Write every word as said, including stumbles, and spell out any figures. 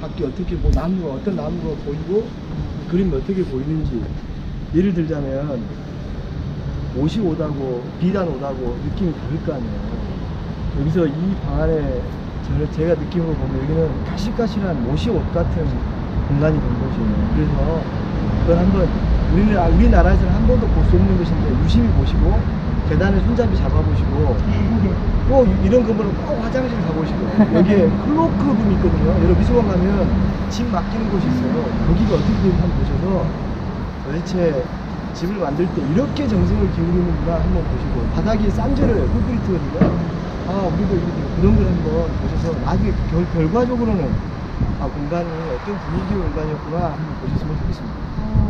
밖에 어떻게 뭐 나무가 어떤 나무가 보이고 그림이 어떻게 보이는지 예를 들자면 옷이 오다고 비단 오다고 느낌이 다를 거 아니에요. 여기서 이 방 안에 저는 제가 느낌으로 보면 여기는 가실가실한 못이 옷 같은 공간이 된 곳이에요. 그래서 그걸 한번 우리는 우리나라에서는 한 번도 볼 수 없는 것인데 유심히 보시고 계단을 손잡이 잡아보시고 꼭 이런 건물은 꼭 화장실 가보시고 여기에 클로크룸이 있거든요. 여러분 미술관 가면 집 맡기는 곳이 있어요. 거기가 어떻게 되는지 한번 보셔서 도대체 집을 만들 때 이렇게 정성을 기울이는구나 한번 보시고 바닥이 싼지를 콘크리트거든요. 아 우리도 이렇게 그런 걸 한번 보셔서 나중에 결, 결과적으로는 아 공간이 어떤 분위기의 공간이었구나 한번 보셨으면 좋겠습니다.